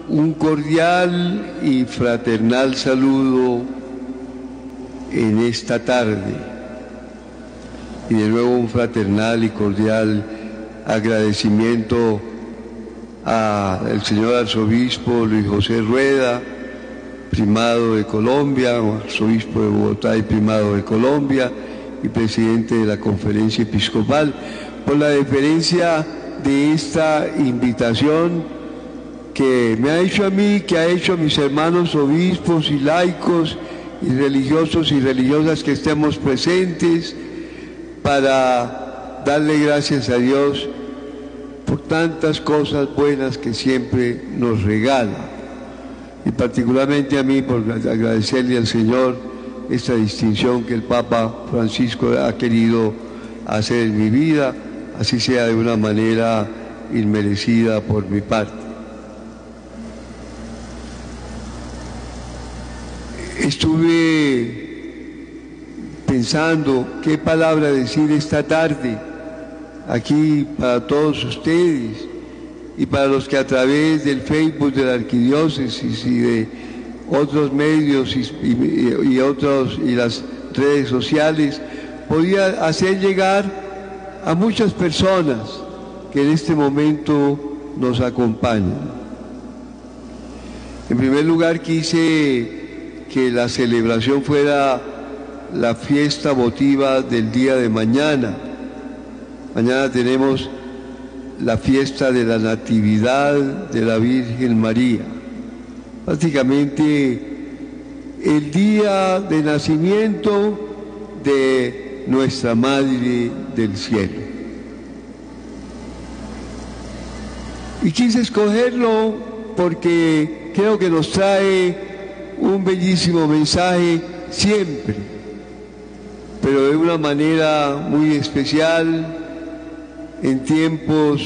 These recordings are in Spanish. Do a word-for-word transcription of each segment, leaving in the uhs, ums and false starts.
un cordial y fraternal saludo en esta tarde y de nuevo un fraternal y cordial agradecimiento al señor arzobispo Luis José Rueda, primado de Colombia, arzobispo de Bogotá y primado de Colombia y presidente de la Conferencia Episcopal, por la deferencia de esta invitación que me ha hecho a mí, que ha hecho a mis hermanos obispos y laicos y religiosos y religiosas que estemos presentes, para darle gracias a Dios por tantas cosas buenas que siempre nos regala, y particularmente a mí por agradecerle al Señor esta distinción que el Papa Francisco ha querido hacer en mi vida, así sea de una manera inmerecida por mi parte. Estuve pensando qué palabra decir esta tarde aquí para todos ustedes y para los que a través del Facebook de la Arquidiócesis y de otros medios y, y, y, otros, y las redes sociales podía hacer llegar a muchas personas que en este momento nos acompañan. En primer lugar, quise que la celebración fuera la fiesta votiva del día de mañana. Mañana tenemos la fiesta de la Natividad de la Virgen María, prácticamente el día de nacimiento de nuestra Madre del Cielo. Y quise escogerlo porque creo que nos trae un bellísimo mensaje siempre, pero de una manera muy especial, en tiempos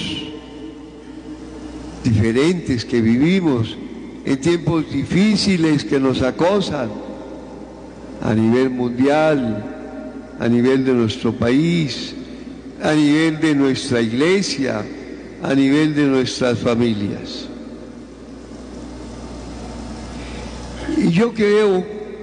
diferentes que vivimos, en tiempos difíciles que nos acosan a nivel mundial, a nivel de nuestro país, a nivel de nuestra iglesia, a nivel de nuestras familias. Y yo creo,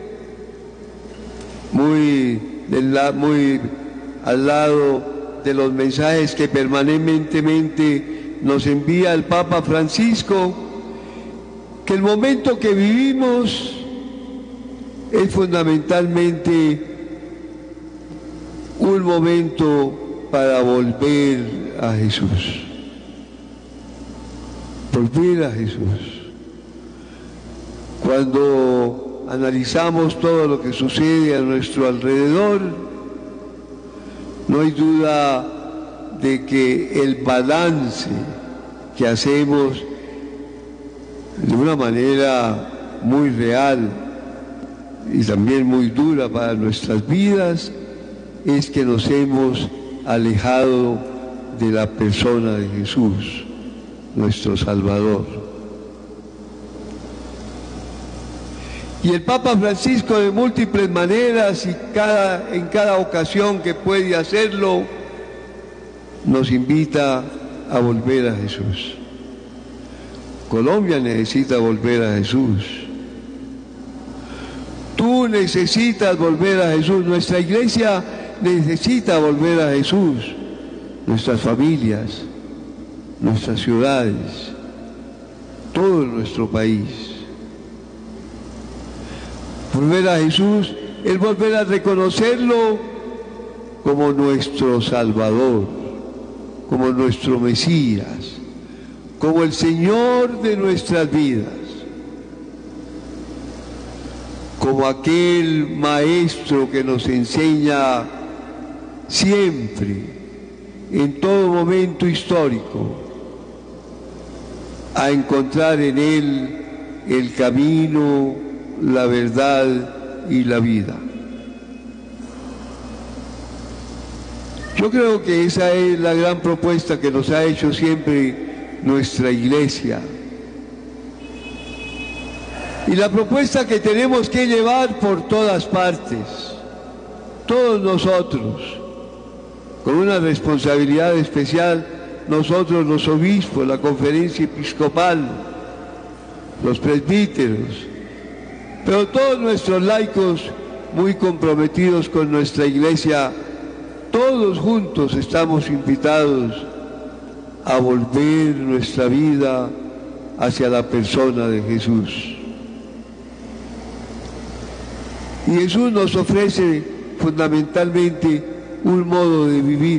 muy, muy al lado de los mensajes que permanentemente nos envía el Papa Francisco, que el momento que vivimos es fundamentalmente un momento para volver a Jesús. Volver a Jesús. Cuando analizamos todo lo que sucede a nuestro alrededor, no hay duda de que el balance que hacemos de una manera muy real y también muy dura para nuestras vidas es que nos hemos alejado de la persona de Jesús, nuestro Salvador. Y el Papa Francisco, de múltiples maneras y cada, en cada ocasión que puede hacerlo, nos invita a volver a Jesús. Colombia necesita volver a Jesús. Tú necesitas volver a Jesús. Nuestra iglesia necesita volver a Jesús. Nuestras familias, nuestras ciudades, todo nuestro país. Volver a Jesús es volver a reconocerlo como nuestro Salvador, como nuestro Mesías, como el Señor de nuestras vidas, como aquel Maestro que nos enseña siempre, en todo momento histórico, a encontrar en Él el camino, la verdad y la vida. Yo creo que esa es la gran propuesta que nos ha hecho siempre nuestra iglesia. Y la propuesta que tenemos que llevar por todas partes, todos nosotros, con una responsabilidad especial, nosotros los obispos, la Conferencia Episcopal, los presbíteros, pero todos nuestros laicos muy comprometidos con nuestra iglesia, todos juntos estamos invitados a volver nuestra vida hacia la persona de Jesús. Y Jesús nos ofrece fundamentalmente un modo de vivir.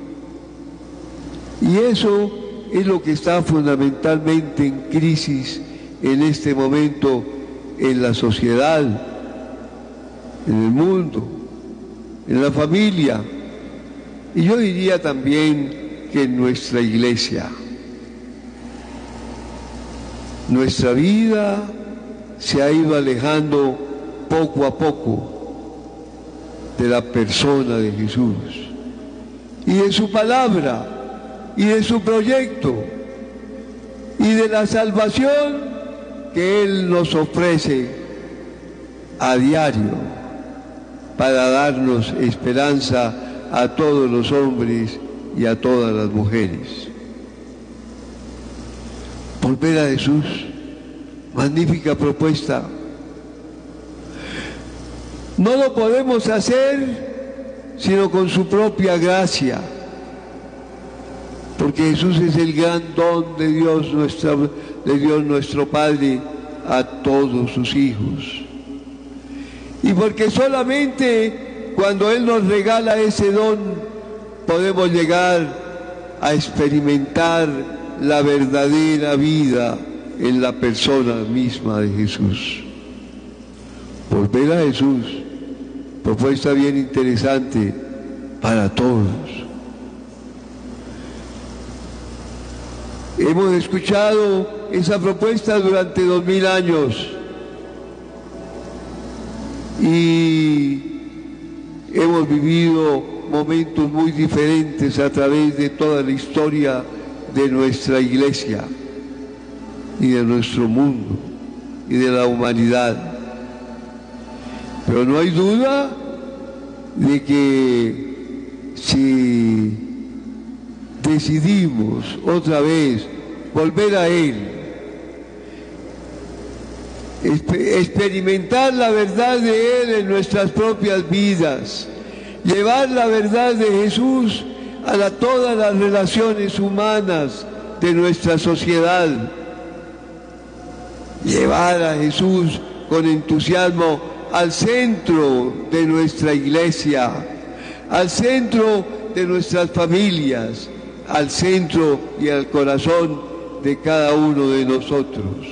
Y eso es lo que está fundamentalmente en crisis en este momento en la sociedad, en el mundo, en la familia, y yo diría también que en nuestra iglesia. Nuestra vida se ha ido alejando poco a poco de la persona de Jesús y de su palabra y de su proyecto y de la salvación que Él nos ofrece a diario para darnos esperanza a todos los hombres y a todas las mujeres. Volver a Jesús, magnífica propuesta. No lo podemos hacer sino con su propia gracia, porque Jesús es el gran don de Dios, nuestra, de Dios nuestro Padre a todos sus hijos. Y porque solamente cuando Él nos regala ese don podemos llegar a experimentar la verdadera vida en la persona misma de Jesús. Volver a Jesús, propuesta bien interesante para todos. Hemos escuchado esa propuesta durante dos mil años y hemos vivido momentos muy diferentes a través de toda la historia de nuestra iglesia y de nuestro mundo y de la humanidad. Pero no hay duda de que si decidimos otra vez volver a Él, experimentar la verdad de Él en nuestras propias vidas, llevar la verdad de Jesús a la, todas las relaciones humanas de nuestra sociedad, llevar a Jesús con entusiasmo al centro de nuestra iglesia, al centro de nuestras familias, al centro y al corazón de cada uno de nosotros.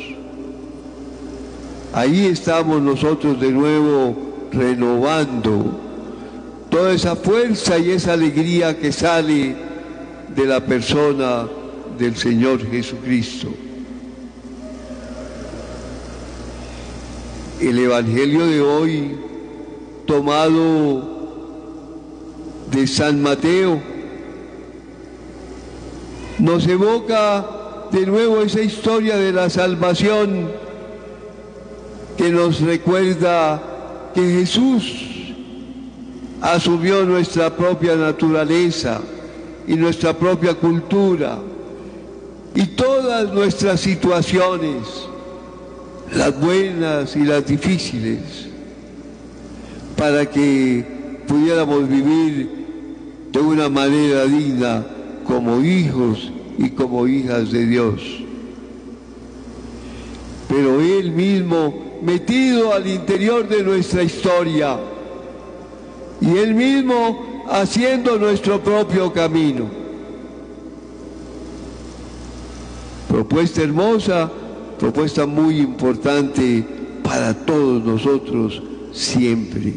Ahí estamos nosotros de nuevo renovando toda esa fuerza y esa alegría que sale de la persona del Señor Jesucristo. El Evangelio de hoy, tomado de San Mateo, nos evoca de nuevo esa historia de la salvación que nos recuerda que Jesús asumió nuestra propia naturaleza y nuestra propia cultura y todas nuestras situaciones, las buenas y las difíciles, para que pudiéramos vivir de una manera digna como hijos y como hijas de Dios. Pero Él mismo metido al interior de nuestra historia y Él mismo haciendo nuestro propio camino. Propuesta hermosa, propuesta muy importante para todos nosotros siempre.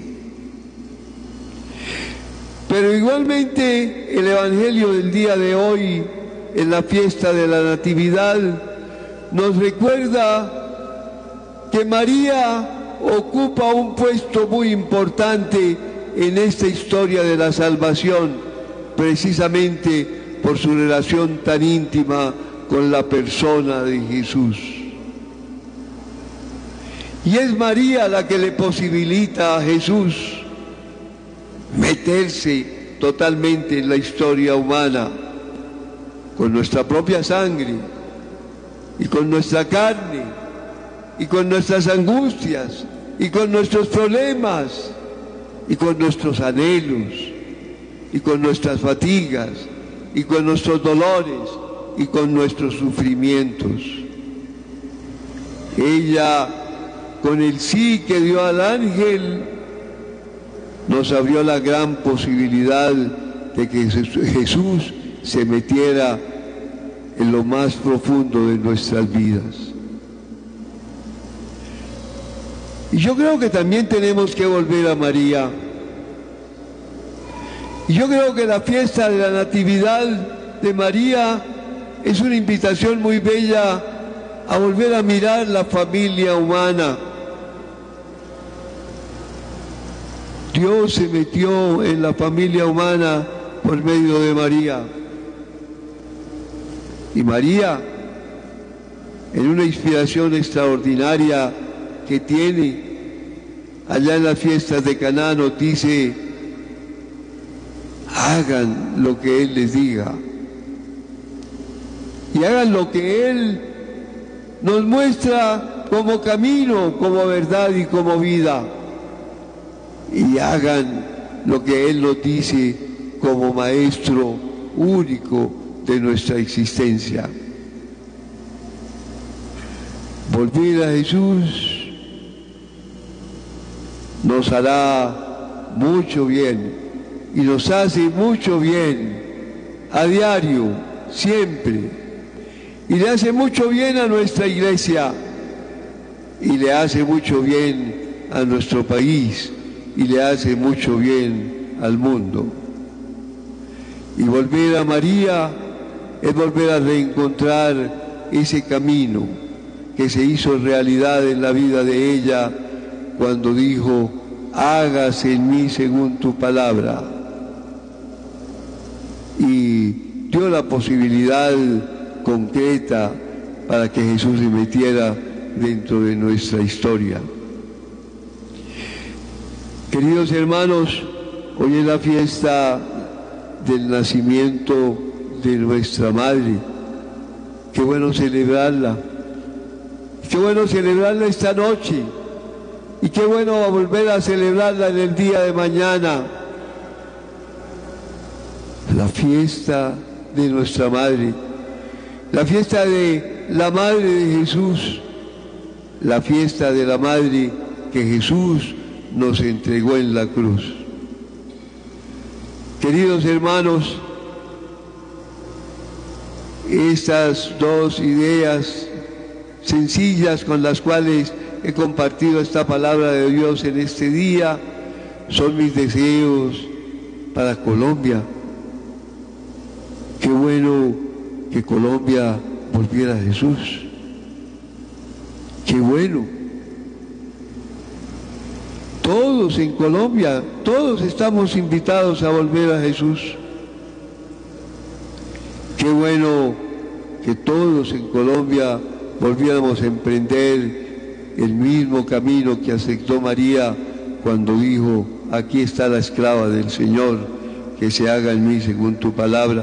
Pero igualmente el Evangelio del día de hoy, en la fiesta de la Natividad, nos recuerda que María ocupa un puesto muy importante en esta historia de la salvación, precisamente por su relación tan íntima con la persona de Jesús. Y es María la que le posibilita a Jesús meterse totalmente en la historia humana, con nuestra propia sangre y con nuestra carne y con nuestras angustias, y con nuestros problemas, y con nuestros anhelos, y con nuestras fatigas, y con nuestros dolores, y con nuestros sufrimientos. Ella, con el sí que dio al ángel, nos abrió la gran posibilidad de que Jesús se metiera en lo más profundo de nuestras vidas. Y yo creo que también tenemos que volver a María. Y yo creo que la fiesta de la Natividad de María es una invitación muy bella a volver a mirar la familia humana. Dios se metió en la familia humana por medio de María. Y María, en una inspiración extraordinaria que tiene, allá en las fiestas de Caná nos dice: hagan lo que Él les diga. Y hagan lo que Él nos muestra como camino, como verdad y como vida. Y hagan lo que Él nos dice como Maestro único de nuestra existencia. Volver a Jesús nos hará mucho bien y nos hace mucho bien a diario, siempre. Y le hace mucho bien a nuestra iglesia y le hace mucho bien a nuestro país y le hace mucho bien al mundo. Y volver a María es volver a reencontrar ese camino que se hizo realidad en la vida de ella cuando dijo: hágase en mí según tu palabra. Y dio la posibilidad concreta para que Jesús se metiera dentro de nuestra historia. Queridos hermanos, hoy es la fiesta del nacimiento de nuestra Madre. Qué bueno celebrarla. Qué bueno celebrarla esta noche. Y qué bueno volver a celebrarla en el día de mañana. La fiesta de nuestra Madre. La fiesta de la Madre de Jesús. La fiesta de la Madre que Jesús nos entregó en la cruz. Queridos hermanos, estas dos ideas sencillas con las cuales he compartido esta palabra de Dios en este día son mis deseos para Colombia. Qué bueno que Colombia volviera a Jesús. Qué bueno. Todos en Colombia, todos estamos invitados a volver a Jesús. Qué bueno que todos en Colombia volviéramos a emprender el mismo camino que aceptó María cuando dijo: aquí está la esclava del Señor, que se haga en mí según tu palabra.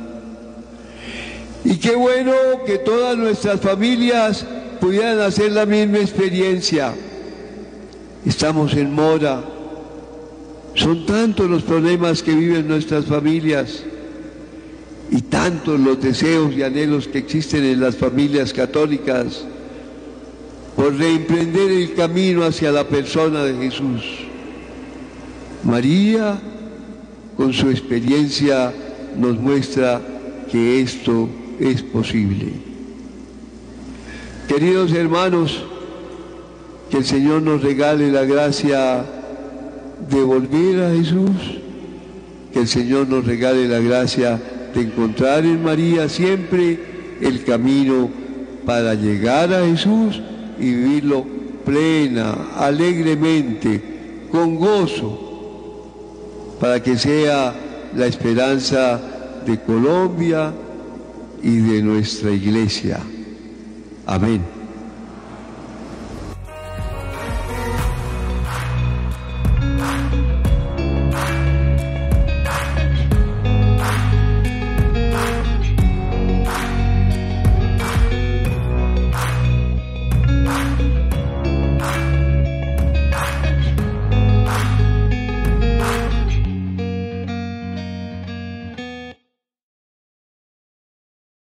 Y qué bueno que todas nuestras familias pudieran hacer la misma experiencia. Estamos en mora. Son tantos los problemas que viven nuestras familias y tantos los deseos y anhelos que existen en las familias católicas por reemprender el camino hacia la persona de Jesús. María, con su experiencia, nos muestra que esto es posible. Queridos hermanos, que el Señor nos regale la gracia de volver a Jesús, que el Señor nos regale la gracia de encontrar en María siempre el camino para llegar a Jesús y vivirlo plena, alegremente, con gozo, para que sea la esperanza de Colombia y de nuestra iglesia. Amén.